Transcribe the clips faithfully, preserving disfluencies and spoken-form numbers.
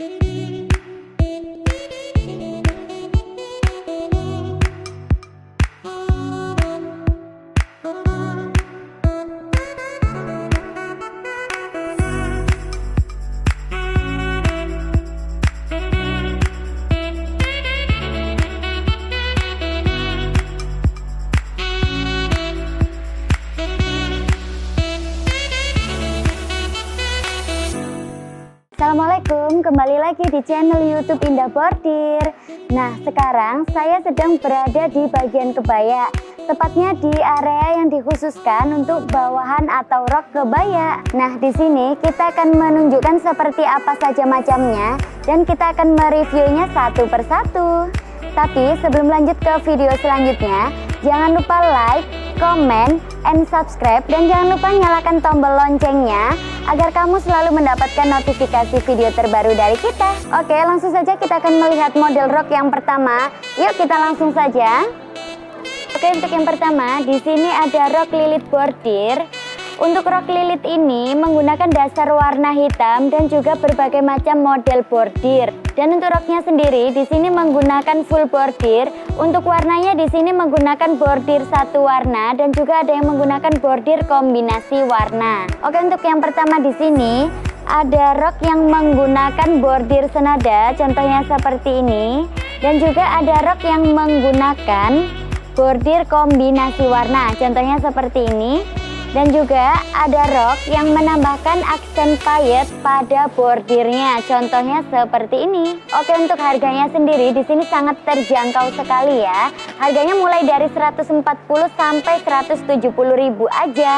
Assalamualaikum, kembali lagi di channel YouTube Indah Bordir. Nah, sekarang saya sedang berada di bagian kebaya, tepatnya di area yang dikhususkan untuk bawahan atau rok kebaya. Nah, di sini kita akan menunjukkan seperti apa saja macamnya dan kita akan mereviewnya satu persatu. Tapi sebelum lanjut ke video selanjutnya, jangan lupa like, comment, and subscribe, dan jangan lupa nyalakan tombol loncengnya agar kamu selalu mendapatkan notifikasi video terbaru dari kita. Oke, langsung saja kita akan melihat model rok yang pertama. Yuk kita langsung saja. Oke, untuk yang pertama di sini ada rok lilit bordir. Untuk rok lilit ini menggunakan dasar warna hitam dan juga berbagai macam model bordir. Dan untuk roknya sendiri di sini menggunakan full bordir. Untuk warnanya di sini menggunakan bordir satu warna dan juga ada yang menggunakan bordir kombinasi warna. Oke, untuk yang pertama di sini ada rok yang menggunakan bordir senada, contohnya seperti ini. Dan juga ada rok yang menggunakan bordir kombinasi warna, contohnya seperti ini. Dan juga ada rok yang menambahkan aksen payet pada bordirnya, contohnya seperti ini. Oke, untuk harganya sendiri di sini sangat terjangkau sekali ya. Harganya mulai dari seratus empat puluh sampai seratus tujuh puluh ribu aja.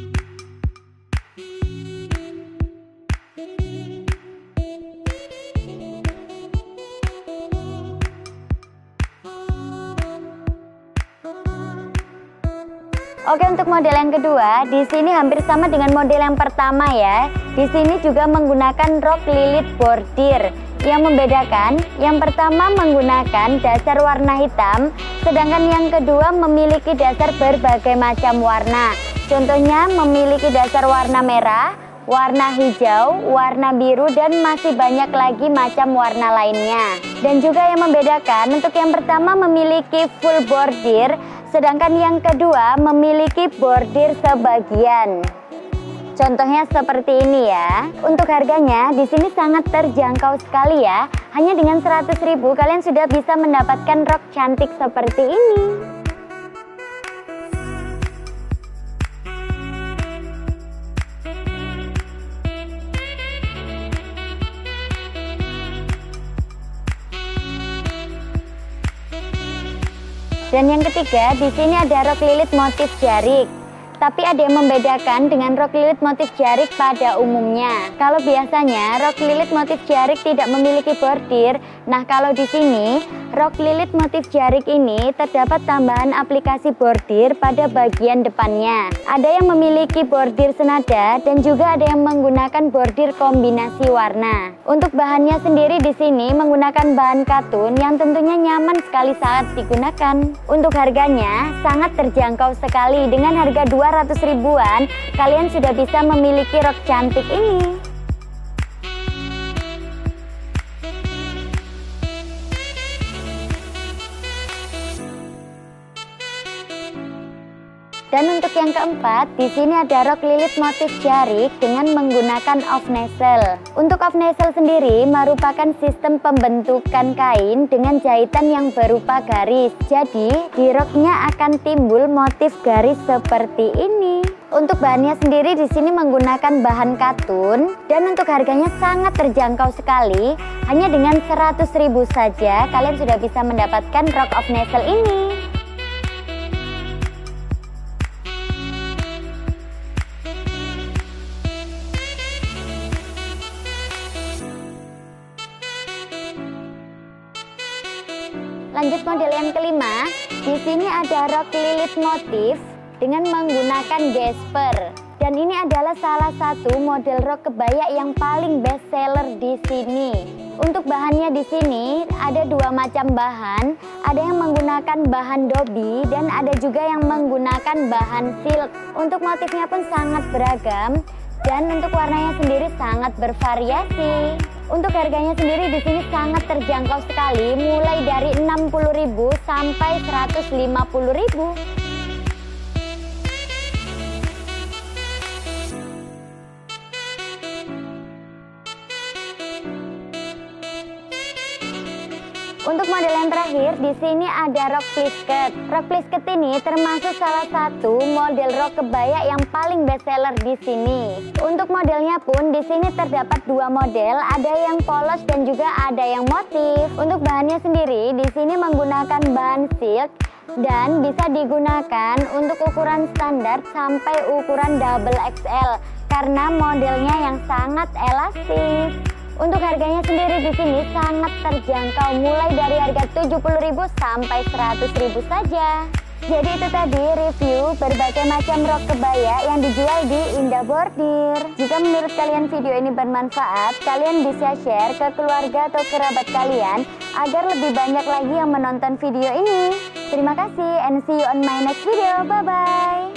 Oke, untuk model yang kedua, di sini hampir sama dengan model yang pertama ya. Di sini juga menggunakan rok lilit bordir. Yang membedakan, yang pertama menggunakan dasar warna hitam, sedangkan yang kedua memiliki dasar berbagai macam warna. Contohnya memiliki dasar warna merah, warna hijau, warna biru, dan masih banyak lagi macam warna lainnya. Dan juga yang membedakan, untuk yang pertama memiliki full bordir, sedangkan yang kedua memiliki bordir sebagian. Contohnya seperti ini ya. Untuk harganya di sini sangat terjangkau sekali ya. Hanya dengan seratus ribu kalian sudah bisa mendapatkan rok cantik seperti ini. Dan yang ketiga, di sini ada rok lilit motif jarik. Tapi ada yang membedakan dengan rok lilit motif jarik pada umumnya. Kalau biasanya rok lilit motif jarik tidak memiliki bordir. Nah, kalau di sini rok lilit motif jarik ini terdapat tambahan aplikasi bordir pada bagian depannya. Ada yang memiliki bordir senada dan juga ada yang menggunakan bordir kombinasi warna. Untuk bahannya sendiri di sini menggunakan bahan katun yang tentunya nyaman sekali saat digunakan. Untuk harganya sangat terjangkau sekali, dengan harga dua ratus ribuan kalian sudah bisa memiliki rok cantik ini. Dan untuk yang keempat, di sini ada rok lilit motif jarik dengan menggunakan off nozzle. Untuk off nozzle sendiri merupakan sistem pembentukan kain dengan jahitan yang berupa garis. Jadi di roknya akan timbul motif garis seperti ini. Untuk bahannya sendiri di sini menggunakan bahan katun dan untuk harganya sangat terjangkau sekali. Hanya dengan seratus ribu saja kalian sudah bisa mendapatkan rok off nozzle ini. Lanjut model yang kelima, di sini ada rok lilit motif dengan menggunakan gesper. Dan ini adalah salah satu model rok kebaya yang paling best seller di sini. Untuk bahannya di sini ada dua macam bahan, ada yang menggunakan bahan dobi dan ada juga yang menggunakan bahan silk. Untuk motifnya pun sangat beragam dan untuk warnanya sendiri sangat bervariasi. Untuk harganya sendiri di sini sangat terjangkau sekali, mulai dari enam puluh ribu sampai seratus lima puluh ribu. Untuk model yang terakhir di sini ada rok plisket. Rok plisket ini termasuk salah satu model rok kebaya yang paling best seller di sini. Untuk modelnya pun di sini terdapat dua model, ada yang polos dan juga ada yang motif. Untuk bahannya sendiri di sini menggunakan bahan silk dan bisa digunakan untuk ukuran standar sampai ukuran double X L karena modelnya yang sangat elastis. Untuk harganya sendiri di sini sangat terjangkau, mulai dari harga tujuh puluh ribu sampai seratus ribu saja. Jadi itu tadi review berbagai macam rok kebaya yang dijual di Indah Bordir. Jika menurut kalian video ini bermanfaat, kalian bisa share ke keluarga atau kerabat kalian agar lebih banyak lagi yang menonton video ini. Terima kasih and see you on my next video. Bye bye.